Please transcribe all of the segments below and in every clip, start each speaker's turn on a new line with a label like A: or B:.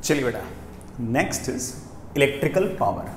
A: चलिए बेटा, next is electrical power.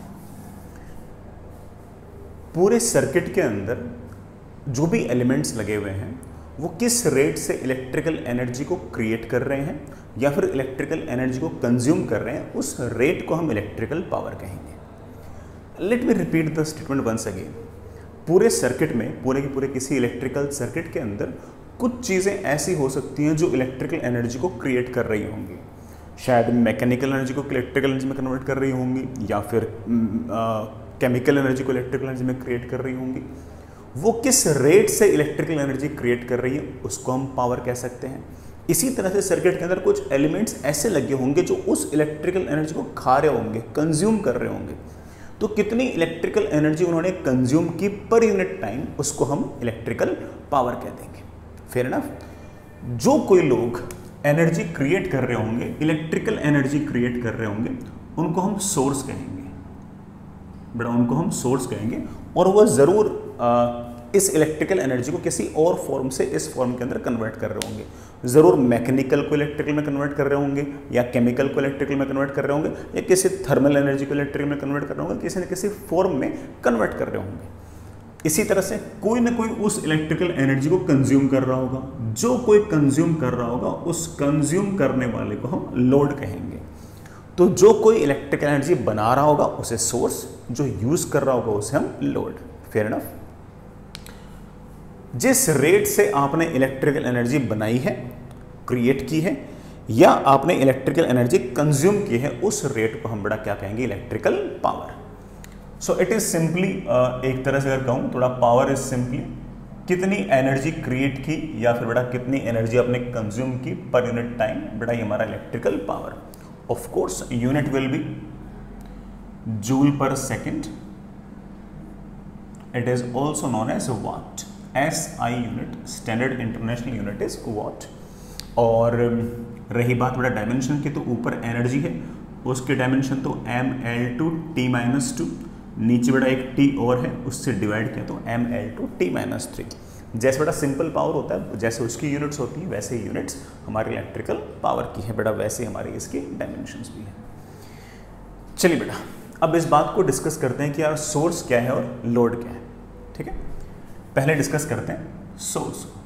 A: पूरे सर्किट के अंदर जो भी एलिमेंट्स लगे हुए हैं वो किस रेट से इलेक्ट्रिकल एनर्जी को क्रिएट कर रहे हैं या फिर इलेक्ट्रिकल एनर्जी को कंज्यूम कर रहे हैं, उस रेट को हम इलेक्ट्रिकल पावर कहेंगे। Let me repeat the statement once again. पूरे सर्किट में, पूरे के पूरे किसी इलेक्ट्रिकल सर्किट के अंदर कुछ चीज़ें ऐसी हो सकती हैं जो इलेक्ट्रिकल एनर्जी को क्रिएट कर रही होंगी। शायद मैकेनिकल एनर्जी को इलेक्ट्रिकल एनर्जी में कन्वर्ट कर रही होंगी या फिर केमिकल एनर्जी को इलेक्ट्रिकल एनर्जी में क्रिएट कर रही होंगी। वो किस रेट से इलेक्ट्रिकल एनर्जी क्रिएट कर रही है उसको हम पावर कह सकते हैं। इसी तरह से सर्किट के अंदर कुछ एलिमेंट्स ऐसे लगे होंगे जो उस इलेक्ट्रिकल एनर्जी को खा रहे होंगे, कंज्यूम कर रहे होंगे। तो कितनी इलेक्ट्रिकल एनर्जी उन्होंने कंज्यूम की पर यूनिट टाइम, उसको हम इलेक्ट्रिकल पावर कह देंगे। Fair enough. जो कोई लोग एनर्जी क्रिएट कर रहे होंगे, इलेक्ट्रिकल एनर्जी क्रिएट कर रहे होंगे, उनको हम सोर्स कहेंगे बेटा, उनको हम सोर्स कहेंगे। और वह ज़रूर इस इलेक्ट्रिकल एनर्जी को किसी और फॉर्म से इस फॉर्म के अंदर कन्वर्ट कर रहे होंगे। ज़रूर मैकेनिकल को इलेक्ट्रिकल में कन्वर्ट कर रहे होंगे या केमिकल को इलेक्ट्रिकल में कन्वर्ट कर रहे होंगे या किसी थर्मल एनर्जी को इलेक्ट्रिकल में कन्वर्ट कर रहे होंगे, किसी न किसी फॉर्म में कन्वर्ट कर रहे होंगे। इसी तरह से कोई ना कोई उस इलेक्ट्रिकल एनर्जी को कंज्यूम कर रहा होगा। जो कोई कंज्यूम कर रहा होगा उस कंज्यूम करने वाले को हम लोड कहेंगे। तो जो कोई इलेक्ट्रिकल एनर्जी बना रहा होगा उसे सोर्स, जो यूज कर रहा होगा उसे हम लोड। Fair enough. जिस रेट से आपने इलेक्ट्रिकल एनर्जी बनाई है, क्रिएट की है, या आपने इलेक्ट्रिकल एनर्जी कंज्यूम की है, उस रेट को हम बड़ा क्या कहेंगे, electrical power. So it is simply, एक तरह से अगर कहूं थोड़ा, पावर इज सिंपली कितनी एनर्जी क्रिएट की या फिर बड़ा कितनी एनर्जी आपने कंज्यूम की पर यूनिट टाइम, बड़ा ये हमारा electrical power. Of course unit will be joule per second. It is also known as watt. SI unit, standard international unit is watt. और रही बात बड़ा डायमेंशन की, तो ऊपर एनर्जी है, उसके डायमेंशन तो mL2T-2, नीचे बड़ा एक T और है, उससे डिवाइड किया तो mL2T-3। जैसे बड़ा सिंपल पावर होता है, जैसे उसकी यूनिट्स होती हैं, वैसे ही यूनिट्स हमारे इलेक्ट्रिकल पावर की है बेटा, वैसे हमारे इसके डायमेंशंस भी हैं। चलिए बेटा, अब इस बात को डिस्कस करते हैं कि यार सोर्स क्या है और लोड क्या है। ठीक है, पहले डिस्कस करते हैं सोर्स को।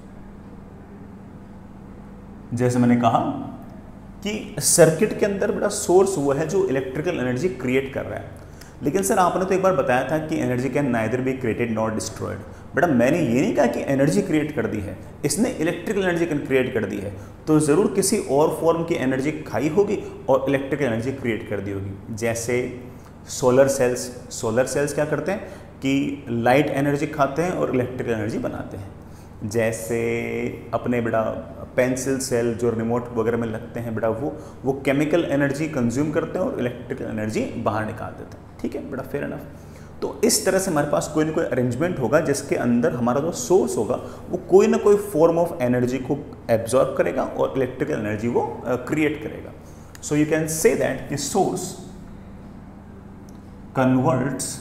A: जैसे मैंने कहा कि सर्किट के अंदर बड़ा सोर्स वो है जो इलेक्ट्रिकल एनर्जी क्रिएट कर रहा है। लेकिन सर आपने तो एक बार बताया था कि energy can neither be created not destroyed. बेटा मैंने ये नहीं कहा कि एनर्जी क्रिएट कर दी है, इसने इलेक्ट्रिकल एनर्जी क्रिएट कर दी है, तो ज़रूर किसी और फॉर्म की एनर्जी खाई होगी और इलेक्ट्रिकल एनर्जी क्रिएट कर दी होगी। जैसे सोलर सेल्स क्या करते हैं कि लाइट एनर्जी खाते हैं और इलेक्ट्रिकल एनर्जी बनाते हैं। जैसे अपने बेटा पेंसिल सेल जो रिमोट वगैरह में लगते हैं बेटा, वो केमिकल एनर्जी कंज्यूम करते हैं और इलेक्ट्रिकल एनर्जी बाहर निकाल देते हैं। ठीक है बेटा, फेयर इनफ। तो इस तरह से हमारे पास कोई ना कोई अरेंजमेंट होगा जिसके अंदर हमारा जो सोर्स होगा वो कोई ना कोई फॉर्म ऑफ एनर्जी को एब्जॉर्ब करेगा और इलेक्ट्रिकल एनर्जी वो क्रिएट करेगा। So you can say that कि source converts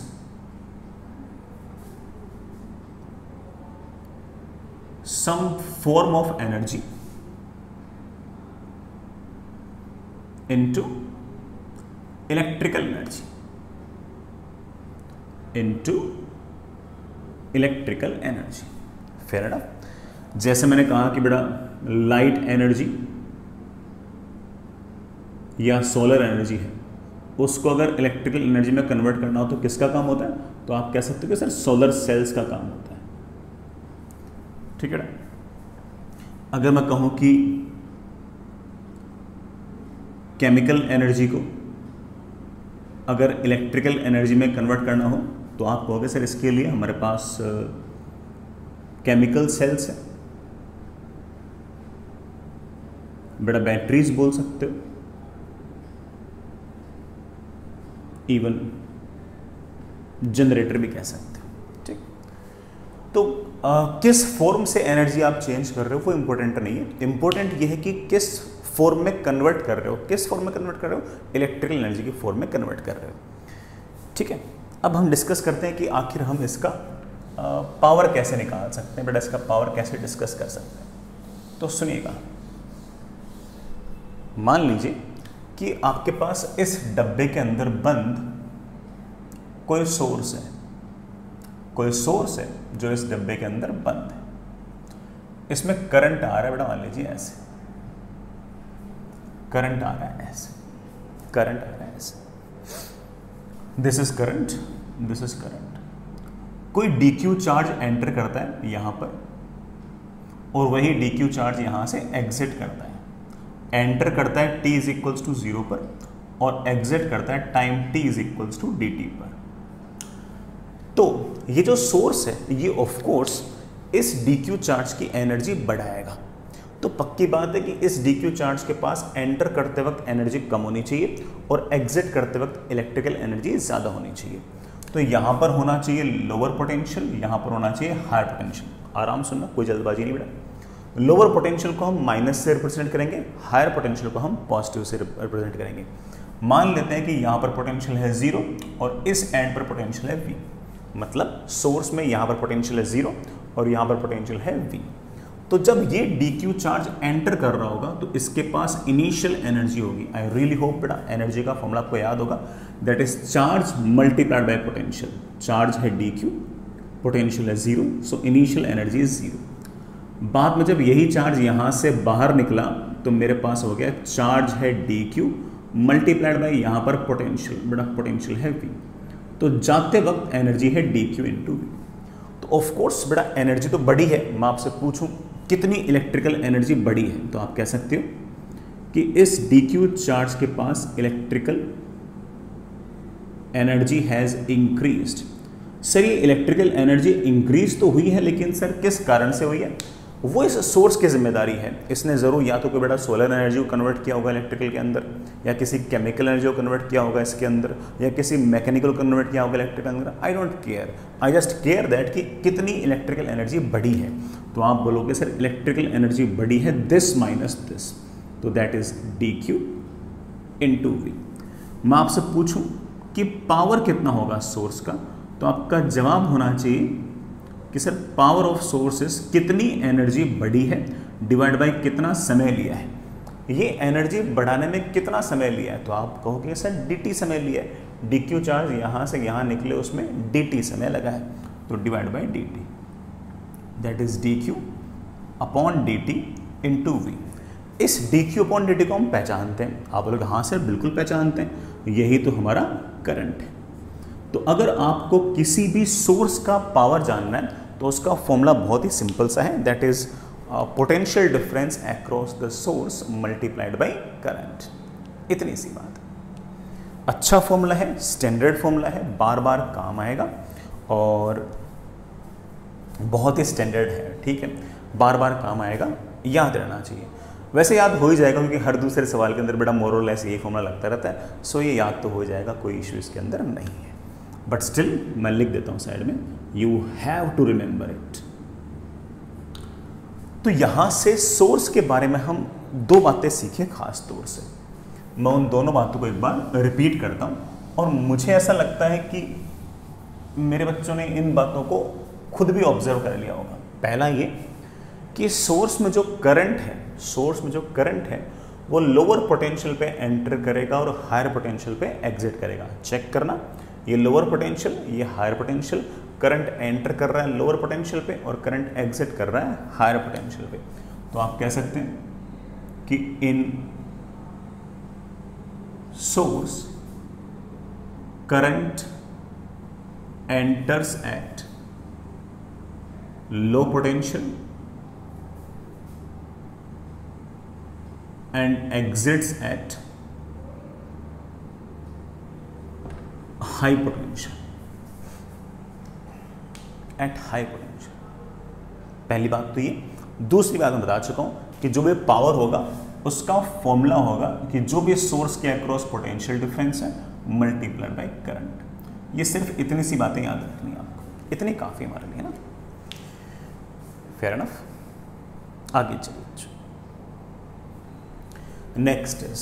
A: some form of energy into electrical energy, fair enough। जैसे मैंने कहा कि बेटा लाइट एनर्जी या सोलर एनर्जी है, उसको अगर इलेक्ट्रिकल एनर्जी में कन्वर्ट करना हो तो किसका काम होता है, तो आप कह सकते हो कि सर सोलर सेल्स का काम होता है। ठीक है ना। अगर मैं कहूं कि केमिकल एनर्जी को अगर इलेक्ट्रिकल एनर्जी में कन्वर्ट करना हो तो आप कहोगे सर इसके लिए हमारे पास केमिकल सेल्स है, बड़ा बैटरीज बोल सकते हो, इवन जनरेटर भी कह सकते हो। ठीक, तो किस फॉर्म से एनर्जी आप चेंज कर रहे हो वो इंपॉर्टेंट नहीं है। इंपॉर्टेंट ये है कि किस फॉर्म में कन्वर्ट कर रहे हो, किस फॉर्म में कन्वर्ट कर रहे हो, इलेक्ट्रिकल एनर्जी की फॉर्म में कन्वर्ट कर रहे हो। ठीक है, अब हम डिस्कस करते हैं कि आखिर हम इसका पावर कैसे निकाल सकते हैं, बेटा इसका पावर कैसे डिस्कस कर सकते हैं। तो सुनिएगा, मान लीजिए कि आपके पास इस डब्बे के अंदर बंद कोई सोर्स है, कोई सोर्स है जो इस डब्बे के अंदर बंद है, इसमें करंट आ रहा है बेटा, मान लीजिए ऐसे करंट आ रहा है, ऐसे करंट आ रहा है ऐसे, this is current, this is current. कोई DQ चार्ज एंटर करता है यहां पर और वही DQ चार्ज यहां से एग्जिट करता है। एंटर करता है t इज इक्वल्स टू 0 पर और एग्जिट करता है time t is equals to dt पर। तो ये जो सोर्स है ये ऑफ कोर्स इस DQ चार्ज की एनर्जी बढ़ाएगा। तो पक्की बात है कि इस DQ चार्ज के पास एंटर करते वक्त एनर्जी कम होनी चाहिए और एग्जिट करते वक्त इलेक्ट्रिकल एनर्जी ज़्यादा होनी चाहिए। तो यहाँ पर होना चाहिए लोअर पोटेंशियल, यहाँ पर होना चाहिए हायर पोटेंशियल। आराम सुनना, कोई जल्दबाजी नहीं बेटा। लोअर पोटेंशियल को हम माइनस से रिप्रेजेंट करेंगे, हायर पोटेंशियल को हम पॉजिटिव से रिप्रेजेंट करेंगे। मान लेते हैं कि यहाँ पर पोटेंशियल है 0 और इस एंड पर पोटेंशियल है V, मतलब सोर्स में यहाँ पर पोटेंशियल है 0 और यहाँ पर पोटेंशियल है V। तो जब ये DQ चार्ज एंटर कर रहा होगा तो इसके पास इनिशियल एनर्जी होगी। आई रियली होप बेटा एनर्जी का फॉर्मूला आपको याद होगा, that is charge multiplied by potential. Charge है DQ, पोटेंशियल है 0, सो इनिशियल एनर्जी इज 0। बाद में जब यही चार्ज यहाँ से बाहर निकला तो मेरे पास हो गया चार्ज है DQ मल्टीप्लाइड बाय यहाँ पर पोटेंशियल, बेटा पोटेंशियल है V। तो जाते वक्त एनर्जी है DQ इंटू V। तो ऑफ कोर्स बेटा एनर्जी तो बड़ी है। मैं आपसे पूछूं कितनी इलेक्ट्रिकल एनर्जी बड़ी है, तो आप कह सकते हो कि इस DQ चार्ज के पास electrical energy has increased. Sir ये इलेक्ट्रिकल एनर्जी इंक्रीज तो हुई है, लेकिन सर किस कारण से हुई है? वो इस सोर्स की जिम्मेदारी है। इसने ज़रूर या तो कोई बेटा सोलर एनर्जी को कन्वर्ट किया होगा इलेक्ट्रिकल के अंदर, या किसी केमिकल एनर्जी को कन्वर्ट किया होगा इसके अंदर, या किसी मैकेनिकल को कन्वर्ट किया होगा इलेक्ट्रिकल के अंदर। I don't care, I just care that कि कितनी इलेक्ट्रिकल एनर्जी बढ़ी है। तो आप बोलोगे सर इलेक्ट्रिकल एनर्जी बढ़ी है दिस माइनस दिस, तो that is DQ into V। मैं आपसे पूछूं कि पावर कितना होगा सोर्स का, तो आपका जवाब होना चाहिए कि सर पावर ऑफ सोर्सेस कितनी एनर्जी बढ़ी है डिवाइड बाय कितना समय लिया है। ये एनर्जी बढ़ाने में कितना समय लिया है, तो आप कहोगे सर DT समय लिया है। DQ चार्ज यहाँ से यहाँ निकले उसमें DT समय लगा है, तो divide by DT, that is DQ upon DT into V। इस DQ अपॉन DT को हम पहचानते हैं। आप लोग हाँ सर बिल्कुल पहचानते हैं, यही तो हमारा करंट है। तो अगर आपको किसी भी सोर्स का पावर जानना है तो उसका फॉर्मूला बहुत ही सिंपल सा है, that is potential difference across the source multiplied by current. इतनी सी बात है। अच्छा फॉर्मूला है, स्टैंडर्ड फॉर्मूला है, बार बार काम आएगा और बहुत ही स्टैंडर्ड है, ठीक है, बार बार काम आएगा, याद रहना चाहिए। वैसे याद हो ही जाएगा क्योंकि हर दूसरे सवाल के अंदर बेटा मोर और लेस यही फॉर्मूला लगता रहता है, सो ये याद तो हो जाएगा, कोई इशू इसके अंदर नहीं है। बट स्टिल मैं लिख देता हूं साइड में, you have to remember it. तो यहां से सोर्स के बारे में हम दो बातें सीखे खास तौर से। मैं उन दोनों बातों को एक बार रिपीट करता हूं और मुझे ऐसा लगता है कि मेरे बच्चों ने इन बातों को खुद भी ऑब्जर्व कर लिया होगा। पहला ये कि सोर्स में जो करंट है, सोर्स में जो करंट है वो लोअर पोटेंशियल पे एंटर करेगा और हायर पोटेंशियल पे एग्जिट करेगा। चेक करना, ये लोअर पोटेंशियल, ये हायर पोटेंशियल, करंट एंटर कर रहा है लोअर पोटेंशियल पे और करंट एग्जिट कर रहा है हायर पोटेंशियल पे। तो आप कह सकते हैं कि in source current enters at low potential and exits at high potential, at high potential। पहली बात तो ये। दूसरी बात मैं बता चुका हूं कि जो भी पावर होगा उसका फॉर्मूला होगा कि जो भी सोर्स के अक्रॉस पोटेंशियल डिफरेंस है मल्टीप्लाइड बाय करंट। ये सिर्फ इतनी सी बातें याद रखनी है आपको, इतनी काफी हमारे लिए ना। फेयर इनफ, आगे चलिए। नेक्स्ट इज,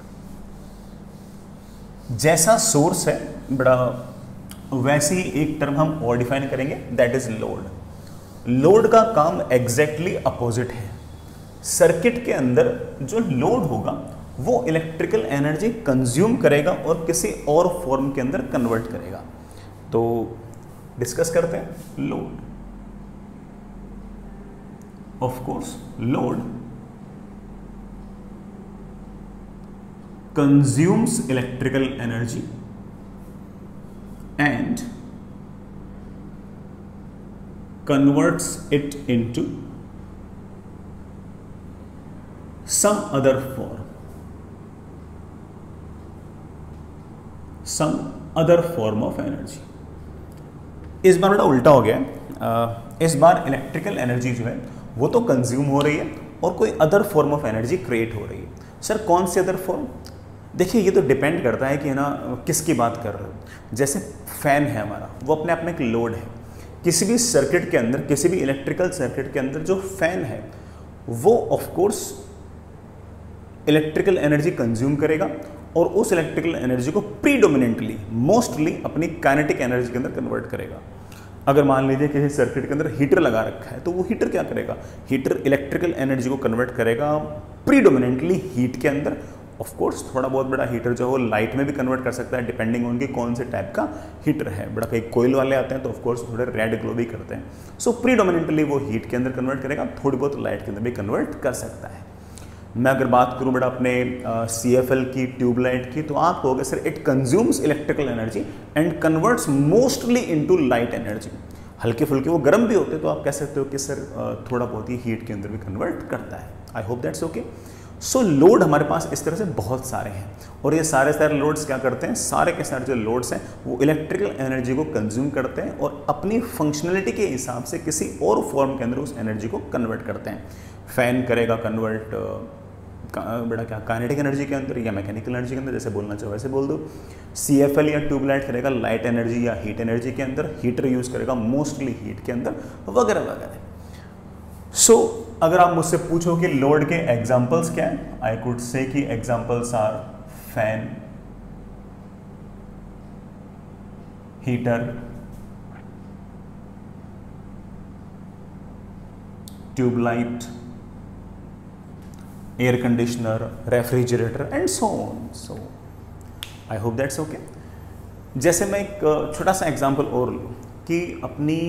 A: जैसा सोर्स है बड़ा वैसे ही एक टर्म हम और डिफाइन करेंगे, दैट इज लोड। लोड का काम एग्जैक्टली अपोजिट है। सर्किट के अंदर जो लोड होगा वो इलेक्ट्रिकल एनर्जी कंज्यूम करेगा और किसी और फॉर्म के अंदर कन्वर्ट करेगा। तो डिस्कस करते हैं load. Of course load consumes electrical energy and converts it into some other form, of energy। इस बार बड़ा उल्टा हो गया। इस बार इलेक्ट्रिकल एनर्जी जो है वो तो कंज्यूम हो रही है और कोई other form of energy create हो रही है। सर कौन सी अदर फॉर्म? देखिए ये तो डिपेंड करता है कि ना किसकी बात कर रहे हो। जैसे फैन है हमारा, वो अपने आप में एक लोड है। किसी भी सर्किट के अंदर, किसी भी इलेक्ट्रिकल सर्किट के अंदर जो फैन है वो of course electrical energy consume करेगा और उस इलेक्ट्रिकल एनर्जी को प्रीडोमिनेंटली, मोस्टली अपनी काइनेटिक एनर्जी के अंदर कन्वर्ट करेगा। अगर मान लीजिए किसी सर्किट के अंदर हीटर लगा रखा है तो वो हीटर क्या करेगा? हीटर इलेक्ट्रिकल एनर्जी को कन्वर्ट करेगा प्रीडोमिनेंटली हीट के अंदर। ऑफ कोर्स थोड़ा बहुत बड़ा हीटर जो है वो लाइट में भी कन्वर्ट कर सकता है, डिपेंडिंग ऑन कि कौन से टाइप का हीटर है। बड़ा कई कोयल वाले आते हैं तो ऑफ कोर्स थोड़े रेड ग्लो भी करते हैं। सो प्रीडोमिनेंटली वो हीट के अंदर कन्वर्ट करेगा, थोड़ी बहुत लाइट के अंदर भी कन्वर्ट कर सकता है। मैं अगर बात करूं बड़ा अपने CFL की ट्यूबलाइट की, तो आप कहोगे sir it consumes electrical energy and converts mostly into light energy. हल्के फुल्के वो गर्म भी होते हैं तो आप कह सकते हो कि सर थोड़ा बहुत ही हीट के अंदर भी कन्वर्ट करता है। I hope that's okay. So load हमारे पास इस तरह से बहुत सारे हैं और ये सारे लोड्स क्या करते हैं? सारे के सारे जो लोड्स हैं वो इलेक्ट्रिकल एनर्जी को कंज्यूम करते हैं और अपनी फंक्शनलिटी के हिसाब से किसी और फॉर्म के अंदर उस एनर्जी को कन्वर्ट करते हैं। फैन करेगा कन्वर्ट बड़ा क्या काइनेटिक एनर्जी के अंदर या मैकेनिकल एनर्जी के अंदर, जैसे बोलना चाहो वैसे बोल दो। CFL या ट्यूबलाइट करेगा लाइट एनर्जी या हीट एनर्जी के अंदर। हीटर यूज़ करेगा मोस्टली हीट के अंदर, वगैरह वगैरह। सो अगर आप मुझसे पूछो कि लोड के एग्जाम्पल्स क्या हैं, आई कुड से कि examples are fan, heater, tube light, air conditioner, refrigerator and so on. So I hope that's okay. जैसे मैं एक छोटा सा एग्जांपल और लूँ कि अपनी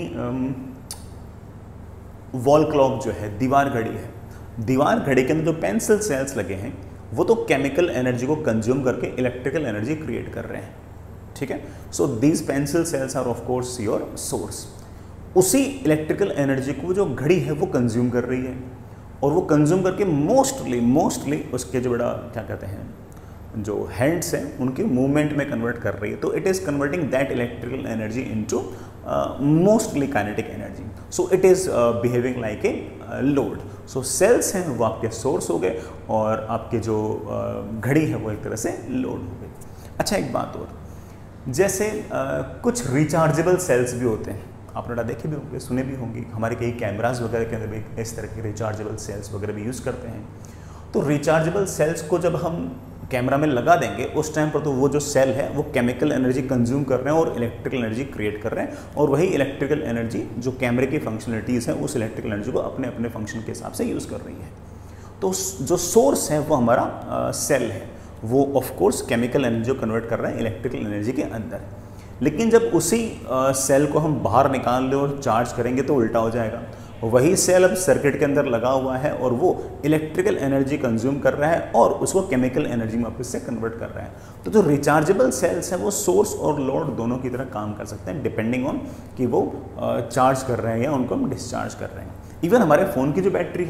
A: वॉल क्लॉक जो है, दीवार घड़ी है, दीवार घड़ी के अंदर जो पेंसिल सेल्स लगे हैं वो तो केमिकल एनर्जी को कंज्यूम करके इलेक्ट्रिकल एनर्जी क्रिएट कर रहे हैं, ठीक है। So these pencil cells are of course your source. उसी इलेक्ट्रिकल एनर्जी को जो घड़ी है वो कंज्यूम कर रही है और वो कंज्यूम करके मोस्टली उसके जो बड़ा क्या कहते हैं जो हैंड्स हैं उनके मूवमेंट में कन्वर्ट कर रही है। तो it is converting that electrical energy into mostly kinetic energy. So it is behaving like a load. So cells हैं वो आपके सोर्स हो गए और आपके जो घड़ी है वो एक तरह से लोड हो गई। अच्छा एक बात और, जैसे कुछ रिचार्जेबल सेल्स भी होते हैं, आपने ना देखे भी होंगे, सुने भी होंगे, हमारे कई कैमराज वगैरह के अंदर भी इस तरह के रिचार्जेबल सेल्स वगैरह भी यूज़ करते हैं। तो रिचार्जेबल सेल्स को जब हम कैमरा में लगा देंगे उस टाइम पर तो वो जो सेल है वो केमिकल एनर्जी कंज्यूम कर रहे हैं और इलेक्ट्रिकल एनर्जी क्रिएट कर रहे हैं और वही इलेक्ट्रिकल एनर्जी जो कैमरे की फंक्शनलिटीज़ हैं उस इलेक्ट्रिकल एनर्जी को अपने अपने फंक्शन के हिसाब से यूज़ कर रही है। तो जो सोर्स है वो हमारा सेल है, वो ऑफ कोर्स केमिकल एनर्जी को कन्वर्ट कर रहा है इलेक्ट्रिकल एनर्जी के अंदर। लेकिन जब उसी सेल को हम बाहर निकाल लें और चार्ज करेंगे तो उल्टा हो जाएगा। वही सेल अब सर्किट के अंदर लगा हुआ है और वो इलेक्ट्रिकल एनर्जी कंज्यूम कर रहा है और उसको केमिकल एनर्जी में वापस से कन्वर्ट कर रहा है। तो जो रिचार्जेबल सेल्स हैं वो सोर्स और लोड दोनों की तरह काम कर सकते हैं डिपेंडिंग ऑन कि वो चार्ज कर रहे हैं या उनको हम डिस्चार्ज कर रहे हैं। इवन हमारे फ़ोन की जो बैटरी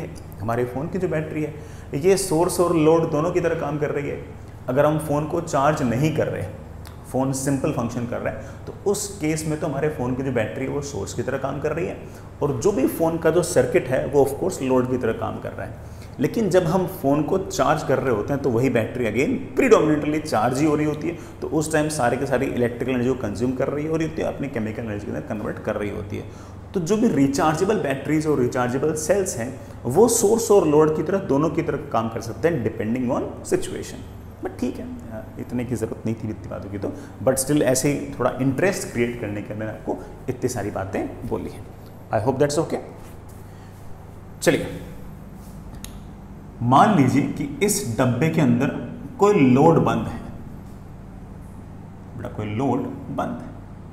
A: है, ये सोर्स और लोड दोनों की तरह काम कर रही है। अगर हम फ़ोन को चार्ज नहीं कर रहे, फ़ोन सिंपल फंक्शन कर रहा है, तो उस केस में तो हमारे फ़ोन की जो बैटरी है वो सोर्स की तरह काम कर रही है और जो भी फ़ोन का जो सर्किट है वो ऑफ कोर्स लोड की तरह काम कर रहा है। लेकिन जब हम फ़ोन को चार्ज कर रहे होते हैं तो वही बैटरी अगेन प्रीडोमिनेंटली चार्ज ही हो रही होती है, तो उस टाइम सारे के सारी इलेक्ट्रिकल एनर्जी को कंज्यूम कर रही होती है, अपनी केमिकल एनर्जी के अंदर कन्वर्ट कर रही होती है। तो जो भी रिचार्जेबल बैटरीज और रिचार्जेबल सेल्स हैं वो सोर्स और लोड की तरह दोनों की तरह काम कर सकते हैं डिपेंडिंग ऑन सिचुएशन। बट ठीक है, इतने की ज़रूरत नहीं थी इतनी बातों की तो, बट स्टिल ऐसे ही थोड़ा इंटरेस्ट क्रिएट करने के लिए मैंने आपको इतनी सारी बातें बोली हैं। I hope that's okay. चलिए मान लीजिए कि इस डब्बे के अंदर कोई लोड बंद है बेटा, कोई लोड बंद है,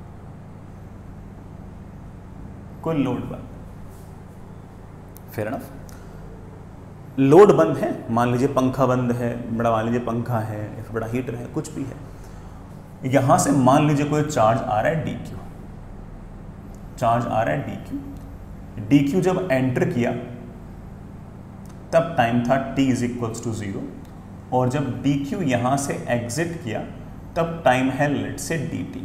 A: कोई लोड बंद, फेयर एनफ। लोड बंद है, मान लीजिए पंखा बंद है बड़ा, मान लीजिए पंखा है या फिर बड़ा हीटर है, कुछ भी है। यहां से मान लीजिए कोई चार्ज आ रहा है dq, चार्ज आ रहा है dq जब एंटर किया तब टाइम था t इज इक्वल्स टू 0, और जब dq यहां से एग्जिट किया तब टाइम है लेट से dt,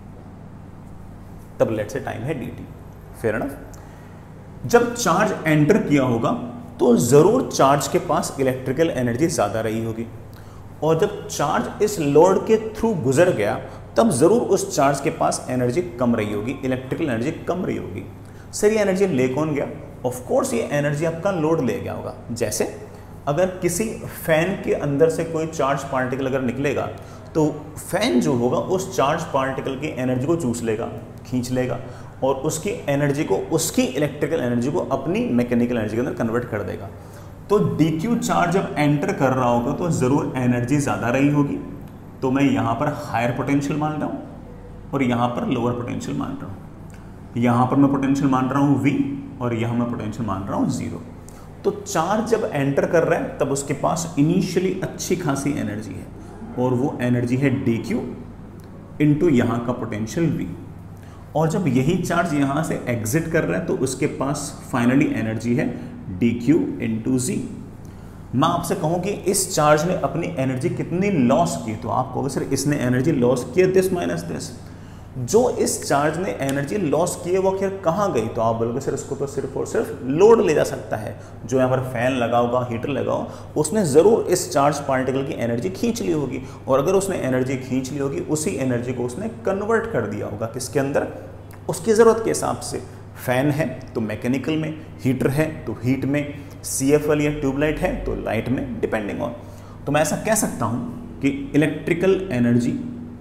A: तब लेट से टाइम है dt, फेयर एनफ। जब चार्ज एंटर किया होगा तो जरूर चार्ज के पास इलेक्ट्रिकल एनर्जी ज्यादा रही होगी, और जब चार्ज इस लोड के थ्रू गुजर गया तब जरूर उस चार्ज के पास एनर्जी कम रही होगी, इलेक्ट्रिकल एनर्जी कम रही होगी। सर ये एनर्जी ले कौन गया? ऑफ कोर्स ये एनर्जी आपका लोड ले गया होगा। जैसे अगर किसी फैन के अंदर से कोई चार्ज पार्टिकल अगर निकलेगा तो फैन जो होगा उस चार्ज पार्टिकल की एनर्जी को चूस लेगा, खींच लेगा, और उसकी एनर्जी को, उसकी इलेक्ट्रिकल एनर्जी को अपनी मैकेनिकल एनर्जी के अंदर कन्वर्ट कर देगा। तो dq चार्ज जब एंटर कर रहा होगा तो ज़रूर एनर्जी ज़्यादा रही होगी, तो मैं यहाँ पर हायर पोटेंशियल मान रहा हूँ और यहाँ पर लोअर पोटेंशियल मान रहा हूँ। यहाँ पर मैं पोटेंशियल मान रहा हूँ v और यहाँ मैं पोटेंशियल मान रहा हूँ 0। तो चार्ज जब एंटर कर रहा है तब उसके पास इनिशियली अच्छी खासी एनर्जी है, और वो एनर्जी है dq इंटू यहाँ का पोटेंशियल v। और जब यही चार्ज यहाँ से एग्जिट कर रहा है तो उसके पास फाइनली एनर्जी है dq इंटू z। मैं आपसे कहूँ कि इस चार्ज ने अपनी एनर्जी कितनी लॉस की, तो आप कहोगे सर इसने एनर्जी लॉस की है दिस माइनस दिस। जो इस चार्ज ने एनर्जी लॉस की है वो आखिर कहाँ गई? तो आप बोलोगे सर इसको तो सिर्फ और सिर्फ लोड ले जा सकता है। जो यहाँ पर फैन लगा होगा, हीटर लगा होगा, उसने ज़रूर इस चार्ज पार्टिकल की एनर्जी खींच ली होगी, और अगर उसने एनर्जी खींच ली होगी उसी एनर्जी को उसने कन्वर्ट कर दिया होगा किसके अंदर? उसकी ज़रूरत के हिसाब से। फैन है तो मैकेनिकल में, हीटर है तो हीट में, CFL या ट्यूबलाइट है तो लाइट में, डिपेंडिंग ऑन। तो मैं ऐसा कह सकता हूँ कि electrical energy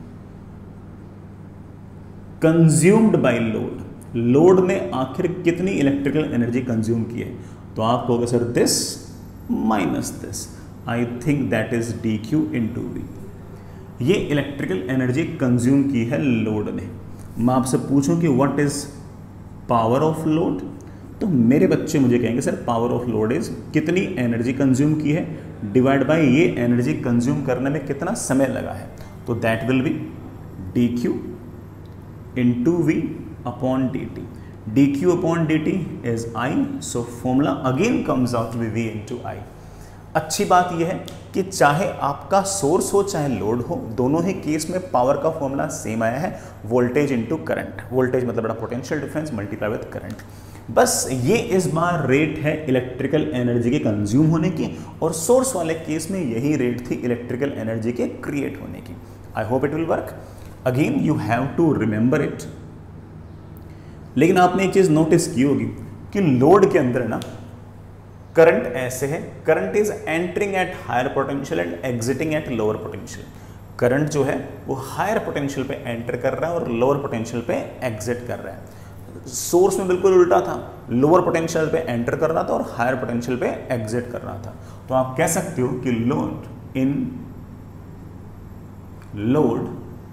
A: consumed by load, load ने आखिर कितनी इलेक्ट्रिकल एनर्जी कंज्यूम की है? तो आप कहोगे sir this minus this, I think that is dq into v। ये इलेक्ट्रिकल एनर्जी कंज्यूम की है लोड ने। मैं आपसे पूछूं कि what is power of load, तो मेरे बच्चे मुझे कहेंगे sir power of load is कितनी एनर्जी कंज्यूम की है डिवाइड बाय ये एनर्जी कंज्यूम करने में कितना समय लगा है। तो that will be dq into v upon dt. dq upon dt is I, so formula again comes out to be v into I. अच्छी बात यह है कि चाहे आपका सोर्स हो चाहे लोड हो, दोनों ही केस में पावर का फॉर्मूला सेम आया है, वोल्टेज इनटू करंट। वोल्टेज मतलब बड़ा potential difference multiply with current. बस ये इस बार रेट है इलेक्ट्रिकल एनर्जी के कंज्यूम होने की, और सोर्स वाले केस में यही रेट थी इलेक्ट्रिकल एनर्जी के क्रिएट होने की। I hope it will work. Again you have to remember it. लेकिन आपने एक चीज नोटिस की होगी कि लोड के अंदर ना करंट ऐसे है, current is entering at higher potential and exiting at lower potential. Current जो है वो हायर पोटेंशियल पे एंटर कर रहा है और लोअर पोटेंशियल पे एग्जिट कर रहा है। सोर्स में बिल्कुल उल्टा था, लोअर पोटेंशियल पे एंटर कर रहा था और हायर पोटेंशियल पे एग्जिट कर रहा था। तो आप कह सकते हो कि load in load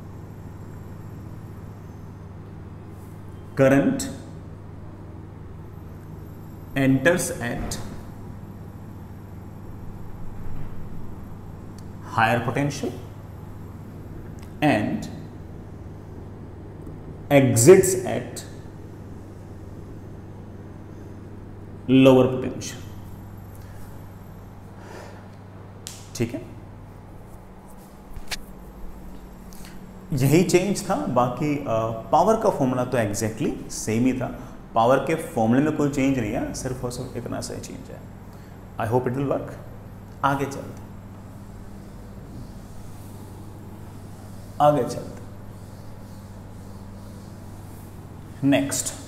A: current enters at higher potential and exits at lower potential। ठीक है, यही चेंज था। बाकी पावर का फॉर्मूला तो एग्जैक्टली सेम ही था। पावर के फॉर्मूले में कोई चेंज नहीं है, सिर्फ और सिर्फ इतना सा ही चेंज है। I hope it will work. आगे चलते नेक्स्ट।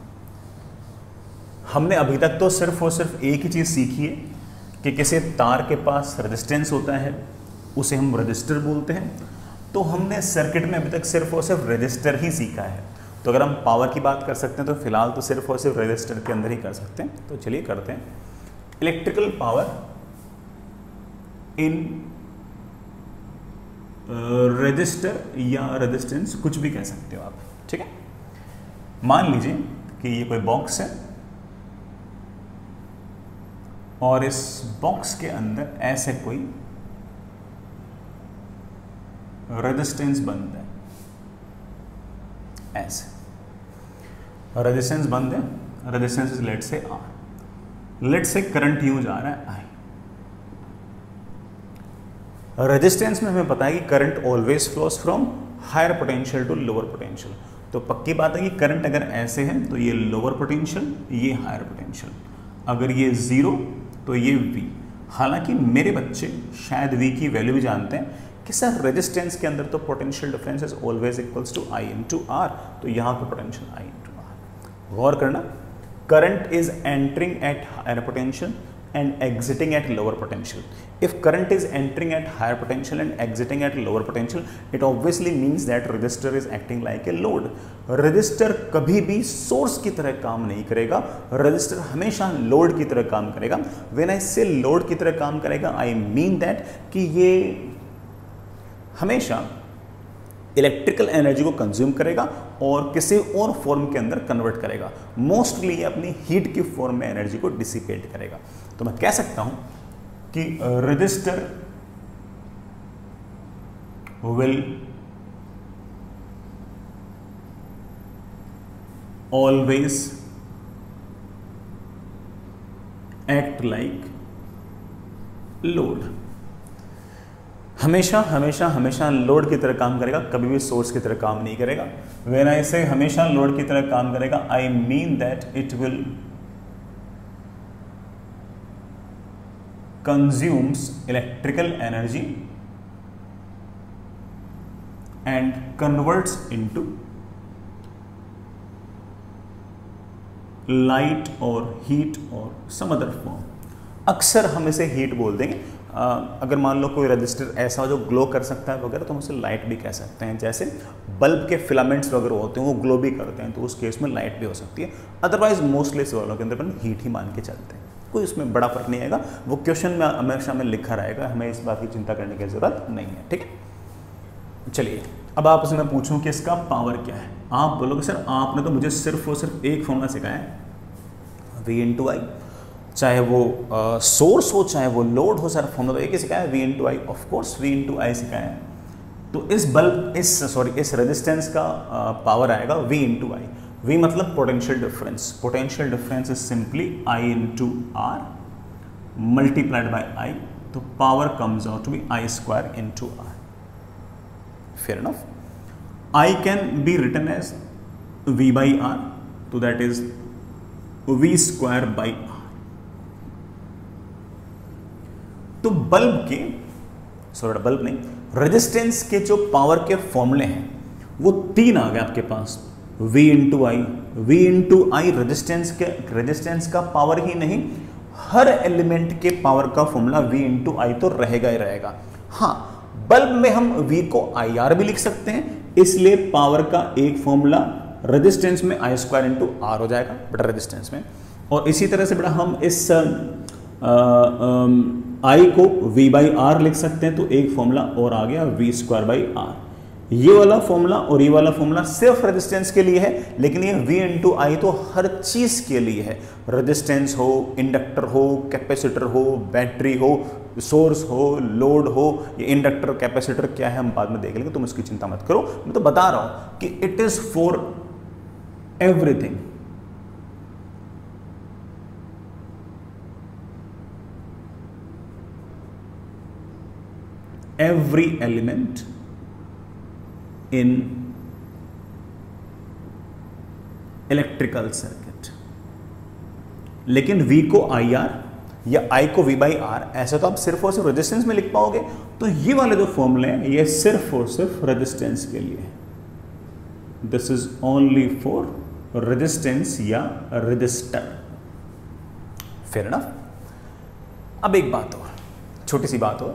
A: हमने अभी तक तो सिर्फ और सिर्फ एक ही चीज सीखी है कि किसी तार के पास रेजिस्टेंस होता है, उसे हम रजिस्टर बोलते हैं। तो हमने सर्किट में अभी तक सिर्फ और सिर्फ रजिस्टर ही सीखा है। तो अगर हम पावर की बात कर सकते हैं तो फिलहाल तो सिर्फ और सिर्फ रजिस्टर के अंदर ही कर सकते हैं। तो चलिए करते हैं। इलेक्ट्रिकल पावर इन रजिस्टर या रेजिस्टेंस कुछ भी कह सकते हो आप, ठीक है। मान लीजिए कि ये कोई बॉक्स है और इस बॉक्स के अंदर ऐसे कोई रेजिस्टेंस बंद है, ऐसे रेजिस्टेंस बंद है, resistance is let say R, let say current यूं जा रहा है आई। रेजिस्टेंस में हमें पता है कि current always flows from higher potential to lower potential, तो पक्की बात है कि करंट अगर ऐसे है तो ये लोअर पोटेंशियल, ये हायर पोटेंशियल, अगर ये जीरो तो ये V। हालांकि मेरे बच्चे शायद V की वैल्यू भी जानते हैं कि सर रेजिस्टेंस के अंदर तो potential difference is always equals to I into R, तो यहाँ पे पोटेंशियल I इंटू आर। गौर करना, current is entering at higher potential and exiting at lower potential. If current is entering at higher potential and exiting at lower potential, it obviously means that resistor is acting like a load. Resistor कभी भी source की तरह काम नहीं करेगा, resistor हमेशा load की तरह काम करेगा। When I say load की तरह काम करेगा, I mean that कि ये हमेशा इलेक्ट्रिकल एनर्जी को कंज्यूम करेगा और किसी और फॉर्म के अंदर कन्वर्ट करेगा। मोस्टली ये अपनी हीट की फॉर्म में एनर्जी को डिसिपेट करेगा। तो मैं कह सकता हूं कि resistor will always act like load, हमेशा हमेशा हमेशा लोड की तरह काम करेगा, कभी भी सोर्स की तरह काम नहीं करेगा। व्हेन आई से हमेशा लोड की तरह काम करेगा, I mean that it will consumes electrical energy and converts into light or heat or some other form। अक्सर हम इसे हीट बोल देंगे। अगर मान लो कोई रजिस्टर ऐसा हो जो ग्लो कर सकता है वगैरह, तो हम उसे लाइट भी कह सकते हैं। जैसे बल्ब के फिलामेंट्स वगैरह होते हैं वो ग्लो भी करते हैं, तो उस केस में लाइट भी हो सकती है। अदरवाइज मोस्टली सवालों के अंदर अपन हीट ही मान के चलते हैं, कोई उसमें बड़ा फर्क नहीं आएगा। वो क्वेश्चन में हमेशा में लिखा रहेगा, हमें इस बात की चिंता करने की जरूरत नहीं है, ठीक है। चलिए अब आपसे मैं पूछूं कि इसका पावर क्या है। आप बोलोगे सर आपने तो मुझे सिर्फ और सिर्फ एक फॉर्मूला सिखाया है, V इंटू आई, चाहे वो सोर्स हो चाहे वो लोड हो, सर फॉर्मूला एक ही सिखाया है, V into I. Of course V into I सिखाया है। तो इस बल्ब इस रेजिस्टेंस का पावर आएगा V इंटू आई। V मतलब potential difference, potential difference is simply I into R multiplied by I, तो power comes out to be I square into R. Fair enough. I can be written as V by R, तो that is V square by R. तो bulb के bulb नहीं, resistance के जो power के फॉर्मूले हैं वो तीन आ गए आपके पास। V into I, V into I resistance का पावर ही नहीं, हर एलिमेंट के पावर का फॉर्मूला V इंटू आई तो रहेगा ही रहेगा। हाँ, बल्ब में हम V को IR भी लिख सकते हैं, इसलिए पावर का एक फॉर्मूला रेजिस्टेंस में I स्क्वायर इंटू आर हो जाएगा बटा रेजिस्टेंस में। और इसी तरह से बड़ा हम इस I को V बाई आर लिख सकते हैं, तो एक फॉर्मूला और आ गया V स्क्वायर बाई आर। ये वाला फॉर्मूला और ये वाला फॉर्मूला सिर्फ रेजिस्टेंस के लिए है, लेकिन ये V इंटू आई तो हर चीज के लिए है। रेजिस्टेंस हो, इंडक्टर हो, कैपेसिटर हो, बैटरी हो, सोर्स हो, लोड हो, ये इंडक्टर कैपेसिटर क्या है हम बाद में देख लेंगे, तुम इसकी चिंता मत करो। मैं तो बता रहा हूं कि it is for everything. Every element in electrical circuit. लेकिन V को IR या I को V बाई आर ऐसा तो आप सिर्फ और सिर्फ रेजिस्टेंस में लिख पाओगे, तो ये वाले जो फॉर्मूले हैं ये सिर्फ और सिर्फ रेजिस्टेंस के लिए है। This is only for resistance या रजिस्टर। Fair enough. अब एक बात हो, छोटी सी बात हो,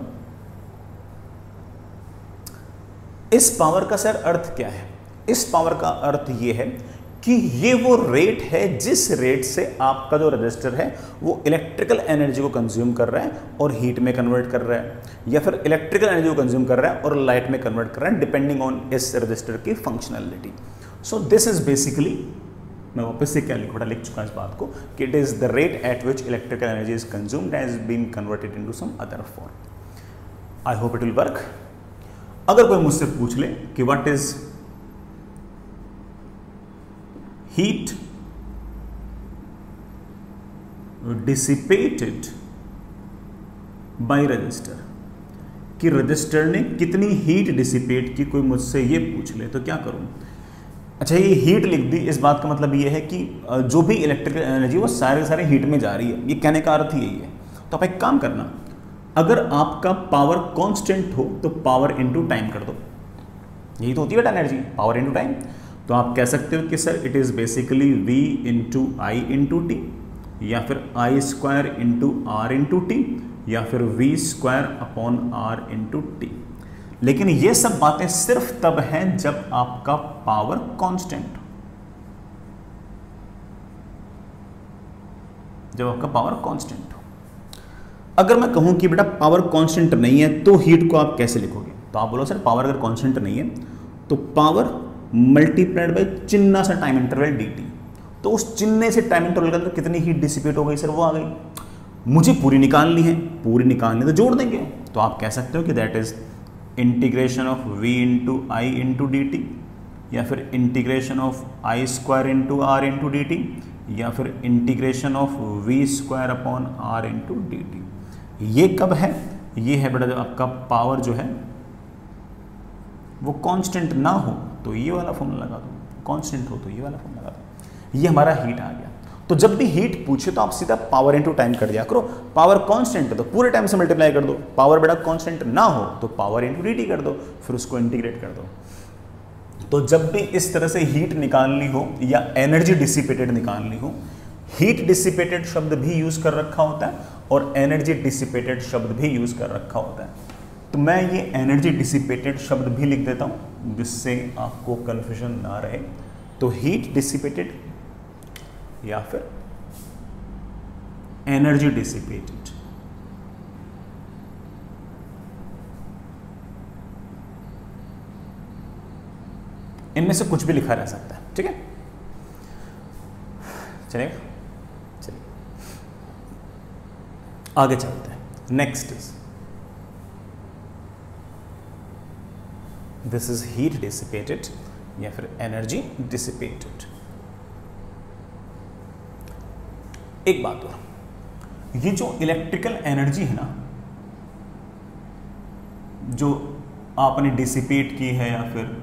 A: इस पावर का सर अर्थ क्या है? इस पावर का अर्थ ये है कि ये वो रेट है जिस रेट से आपका जो रजिस्टर है वो इलेक्ट्रिकल एनर्जी को कंज्यूम कर रहा है और हीट में कन्वर्ट कर रहा है, या फिर इलेक्ट्रिकल एनर्जी को कंज्यूम कर रहा है और लाइट में कन्वर्ट कर रहा है, डिपेंडिंग ऑन इस रजिस्टर की functionality. So this is basically, मैं वापस से क्या लिख चुका इस बात को कि it is the rate at which electrical energy is consumed has been converted into some other form. I hope it will work. अगर कोई मुझसे पूछ ले कि what is heat dissipated by resistor, कि रजिस्टर ने कितनी हीट डिसिपेट की, कोई मुझसे ये पूछ ले तो क्या करूं? अच्छा, ये हीट लिख दी, इस बात का मतलब ये है कि जो भी इलेक्ट्रिकल एनर्जी वो सारे हीट में जा रही है, ये कहने का अर्थ यही है। तो आप एक काम करना, अगर आपका पावर कांस्टेंट हो तो पावर इनटू टाइम कर दो, यही तो होती है बेटा एनर्जी, पावर इनटू टाइम। तो आप कह सकते हो कि sir it is basically V into I into T, या फिर I square into R into T, या फिर V square upon R into T. लेकिन ये सब बातें सिर्फ तब हैं जब आपका पावर कांस्टेंट हो, जब आपका पावर कांस्टेंट हो। अगर मैं कहूं कि बेटा पावर कांस्टेंट नहीं है तो हीट को आप कैसे लिखोगे? तो आप बोलो सर पावर अगर कांस्टेंट नहीं है तो पावर मल्टीप्लाइड बाय चिन्ना सा टाइम इंटरवल dt, तो उस चिन्ने से टाइम इंटरवल के अंदर कितनी हीट डिसिपेट हो गई सर, वो आ गई। मुझे पूरी निकालनी है, पूरी निकालनी तो जोड़ देंगे। तो आप कह सकते हो कि that is integration of v into I into D T, या फिर integration of I square into R into D T, या फिर integration of v square upon R into D T. ये कब है? ये है बेटा जब आपका पावर जो है वो कांस्टेंट ना हो तो ये वाला फॉर्मूला लगा दो, कांस्टेंट हो तो ये वाला फॉर्मूला लगा दो। ये हमारा हीट आ गया। तो जब भी हीट पूछे तो आप सीधा पावर इनटू टाइम कर दिया करो। पावर कांस्टेंट है तो पूरे टाइम से मल्टीप्लाई कर दो, पावर बेटा कांस्टेंट ना हो तो पावर इनटू dt कर दो, फिर उसको इंटीग्रेट कर दो। तो जब भी इस तरह से हीट निकालनी हो या एनर्जी डिसिपेटेड निकालनी हो, हीट डिसिपेटेड शब्द भी यूज कर रखा होता है और एनर्जी डिसिपेटेड शब्द भी यूज कर रखा होता है। तो मैं ये एनर्जी डिसिपेटेड शब्द भी लिख देता हूं जिससे आपको कंफ्यूजन ना रहे। तो हीट डिसिपेटेड या फिर एनर्जी डिसिपेटेड, इनमें से कुछ भी लिखा रह सकता है, ठीक है? चलेगा? चलिए आगे चलते हैं। Next is this is heat dissipated या फिर एनर्जी डिसिपेटेड। एक बात और, ये जो इलेक्ट्रिकल एनर्जी है ना जो आपने डिसिपेट की है, या फिर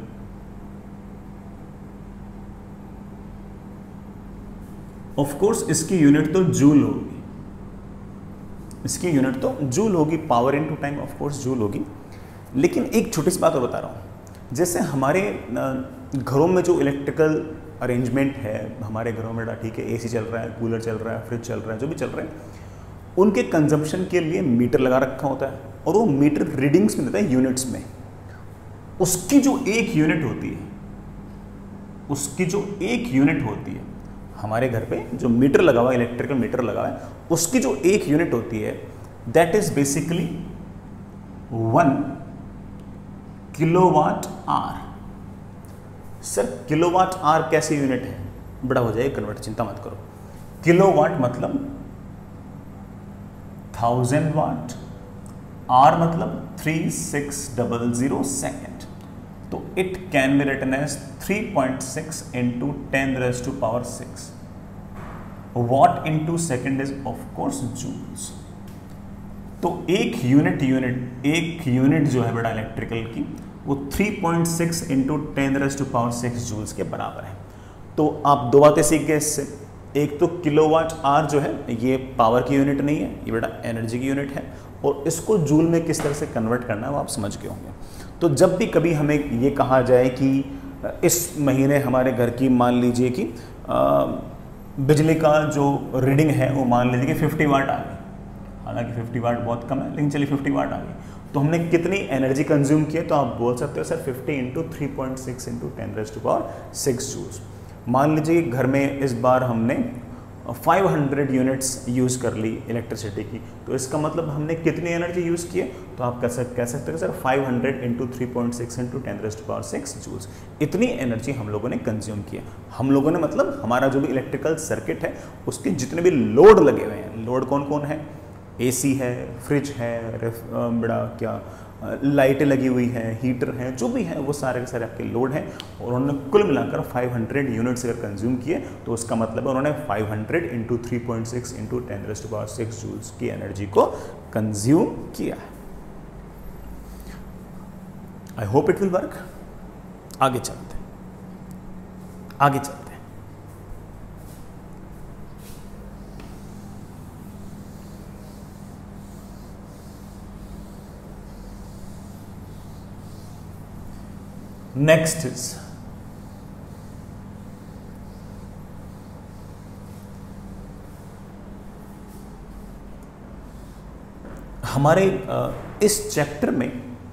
A: ऑफ कोर्स इसकी यूनिट तो जूल होगी, इसकी यूनिट तो जूल होगी, power into time of course joule होगी। लेकिन एक छोटी सी बात और बता रहा हूँ, जैसे हमारे घरों में जो इलेक्ट्रिकल अरेंजमेंट है, हमारे घरों में ठीक है एसी चल रहा है, कूलर चल रहा है, फ्रिज चल रहा है, जो भी चल रहे हैं, उनके कंजम्पशन के लिए मीटर लगा रखा होता है और वो मीटर रीडिंग्स में देता है यूनिट्स में। उसकी जो एक यूनिट होती है, उसकी जो एक यूनिट होती है, हमारे घर पे जो मीटर लगा हुआ है, इलेक्ट्रिकल मीटर लगा हुआ है, उसकी जो एक यूनिट होती है that is basically 1 kilowatt hour. Sir kilowatt hour कैसी यूनिट है? बड़ा हो जाएगा कन्वर्ट, चिंता मत करो। किलोवाट मतलब 1000 वाट, आर मतलब 3600 सेकेंड। तो it can be written as 3.6 into 10⁻⁶। Watt into second is of course joules. तो एक यूनिट जो है बेटा इलेक्ट्रिकल की, वो 3.6 इंटू 10⁻⁶ जूल्स के बराबर है। तो आप दो बातें सीख गए इससे। एक तो किलोवाट आवर जो है ये पावर की यूनिट नहीं है, ये बेटा एनर्जी की यूनिट है, और इसको जूल में किस तरह से कन्वर्ट करना है वो आप समझ गए होंगे। तो जब भी कभी हमें ये कहा जाए कि इस महीने हमारे घर की मान लीजिए कि बिजली का जो रीडिंग है वो मान लीजिए कि 50 वाट आ गई, हालांकि 50 वाट बहुत कम है लेकिन चलिए 50 वाट आ गई, तो हमने कितनी एनर्जी कंज्यूम की है? तो आप बोल सकते हो सर 50 इंटू 3.6 इंटू 10⁻⁶ जूल्स। मान लीजिए घर में इस बार हमने 500 यूनिट्स यूज़ कर ली इलेक्ट्रिसिटी की, तो इसका मतलब हमने कितनी एनर्जी यूज़ की है, तो आप कह सकते हैं सर 500 इंटू 3.6 इंटू 10⁻6 जूल्स, इतनी एनर्जी हम लोगों ने कंज्यूम किया। हम लोगों ने मतलब हमारा जो भी इलेक्ट्रिकल सर्किट है उसके जितने भी लोड लगे हुए हैं, लोड कौन कौन है, एसी है, फ्रिज है, बड़ा क्या लाइटें लगी हुई हैं, हीटर हैं, जो भी है वो सारे के सारे आपके लोड हैं, और उन्होंने कुल मिलाकर 500 यूनिट्स अगर कंज्यूम किए तो उसका मतलब है उन्होंने 500 इंटू 3.6 इंटू 10⁻6 जूल्स की एनर्जी को कंज्यूम किया। I hope it will work. आगे चलते हैं, आगे चलते हैं। नेक्स्ट इज हमारे इस चैप्टर में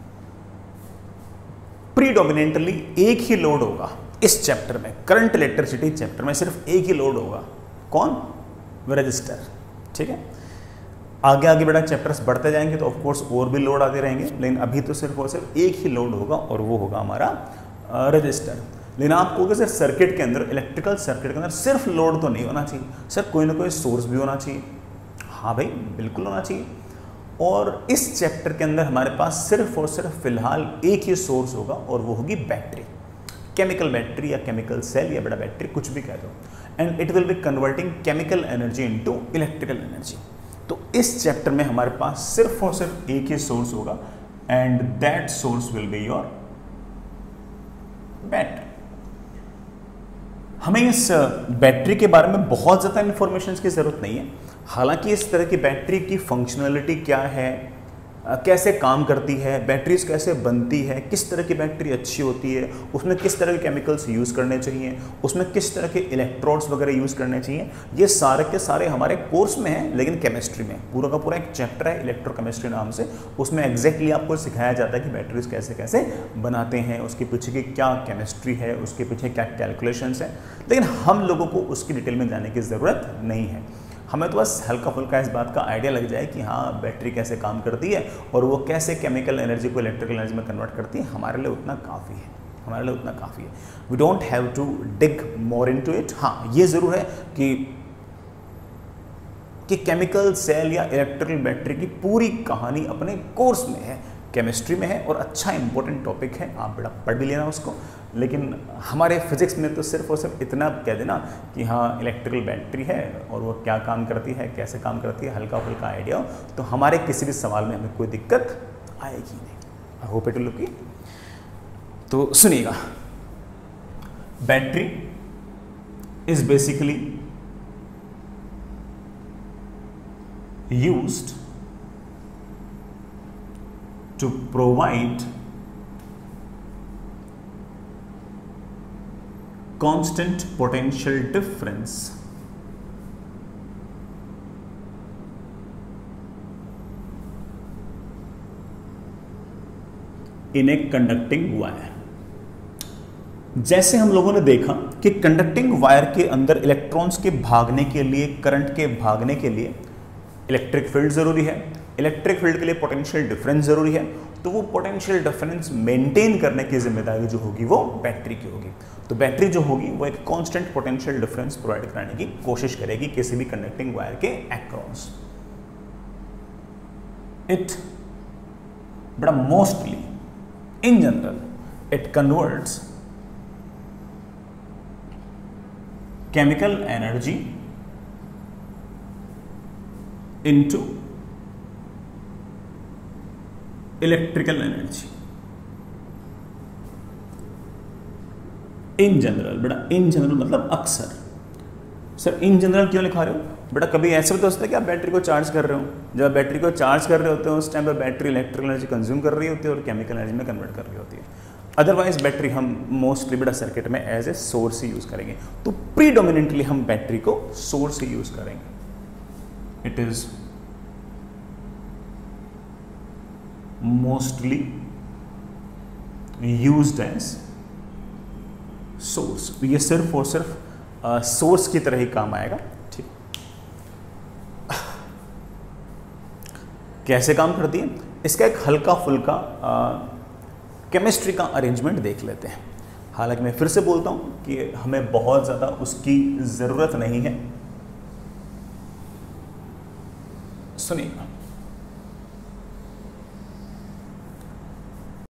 A: प्रीडोमिनेंटली एक ही लोड होगा। इस चैप्टर में, करंट इलेक्ट्रिसिटी चैप्टर में सिर्फ एक ही लोड होगा, कौन, रजिस्टर। ठीक है, आगे आगे बड़ा चैप्टर्स बढ़ते जाएंगे तो ऑफ कोर्स और भी लोड आते रहेंगे, लेकिन अभी तो सिर्फ और सिर्फ एक ही लोड होगा और वो होगा हमारा रजिस्टर। लेकिन आप कहोगे सर सर्किट के अंदर, इलेक्ट्रिकल सर्किट के अंदर सिर्फ लोड तो नहीं होना चाहिए सर, कोई ना कोई सोर्स भी होना चाहिए। हाँ भाई बिल्कुल होना चाहिए। और इस चैप्टर के अंदर हमारे पास सिर्फ और सिर्फ फिलहाल एक ही सोर्स होगा और वो होगी बैटरी, केमिकल बैटरी या केमिकल सेल या बड़ा बैटरी, कुछ भी कह दो, and it will be converting chemical energy into electrical energy. तो इस चैप्टर में हमारे पास सिर्फ और सिर्फ एक ही सोर्स होगा and that source will be your battery. हमें इस बैटरी के बारे में बहुत ज़्यादा इंफॉर्मेशन की ज़रूरत नहीं है। हालांकि इस तरह की बैटरी की फंक्शनलिटी क्या है, कैसे काम करती है, बैटरीज कैसे बनती है, किस तरह की बैटरी अच्छी होती है, उसमें किस तरह के केमिकल्स यूज़ करने चाहिए, उसमें किस तरह के इलेक्ट्रोड्स वगैरह यूज़ करने चाहिए, ये सारे के सारे हमारे कोर्स में हैं। लेकिन केमिस्ट्री में पूरा का पूरा एक चैप्टर है इलेक्ट्रोकेमिस्ट्री नाम से, उसमें एग्जैक्टली आपको सिखाया जाता है कि बैटरीज कैसे कैसे बनाते हैं, उसके पीछे की क्या केमिस्ट्री है, उसके पीछे क्या कैलकुलेशंस हैं। लेकिन हम लोगों को उसकी डिटेल में जाने की ज़रूरत नहीं है। हमें तो बस हल्का फुल्का इस बात का आइडिया लग जाए कि हाँ बैटरी कैसे काम करती है और वो कैसे केमिकल एनर्जी को इलेक्ट्रिकल एनर्जी में कन्वर्ट करती है, हमारे लिए उतना काफ़ी है, हमारे लिए उतना काफ़ी है। We don't have to dig more into it. हाँ ये ज़रूर है कि केमिकल सेल या इलेक्ट्रिकल बैटरी की पूरी कहानी अपने कोर्स में है, केमिस्ट्री में है और अच्छा इंपॉर्टेंट टॉपिक है, आप बड़ा पढ़ भी लेना उसको। लेकिन हमारे फिजिक्स में तो सिर्फ और सिर्फ इतना कह देना कि हाँ इलेक्ट्रिकल बैटरी है और वो क्या काम करती है, कैसे काम करती है, हल्का फुल्का आइडिया हो तो हमारे किसी भी सवाल में हमें कोई दिक्कत आएगी नहीं। I hope it will be. तो सुनिएगा, battery is basically used to provide constant potential difference in a conducting wire। जैसे हम लोगों ने देखा कि कंडक्टिंग वायर के अंदर इलेक्ट्रॉन्स के भागने के लिए, करंट के भागने के लिए इलेक्ट्रिक फील्ड जरूरी है, इलेक्ट्रिक फील्ड के लिए पोटेंशियल डिफरेंस जरूरी है। तो वो पोटेंशियल डिफरेंस मेंटेन करने की जिम्मेदारी जो होगी वो बैटरी की होगी। तो बैटरी जो होगी वो एक कांस्टेंट पोटेंशियल डिफरेंस प्रोवाइड कराने की कोशिश करेगी किसी भी कंडक्टिंग वायर के अक्रॉस। इट बड़ा mostly in general it converts chemical energy into electrical energy. In general, बेटा इन जनरल मतलब अक्सर। सर इन जनरल क्यों लिखा रहे हो बेटा? कभी ऐसे भी तो होता है कि आप बैटरी को चार्ज कर रहे हो, जब बैटरी को चार्ज कर रहे होते हो उस टाइम पर बैटरी इलेक्ट्रिकल एनर्जी कंज्यूम कर रही होती है और केमिकल एनर्जी में कन्वर्ट कर रही होती है। अदरवाइज बैटरी हम मोस्टली बेटा सर्किट में एज ए सोर्स ही यूज करेंगे। तो प्रीडोमिनेंटली हम बैटरी को सोर्स ही यूज करेंगे। It is mostly used as source, ये सिर्फ और सिर्फ सोर्स की तरह ही काम आएगा। ठीक, कैसे काम करती है, इसका एक हल्का फुल्का केमिस्ट्री का अरेंजमेंट देख लेते हैं। हालांकि मैं फिर से बोलता हूं कि हमें बहुत ज़्यादा उसकी ज़रूरत नहीं है। सुनिए,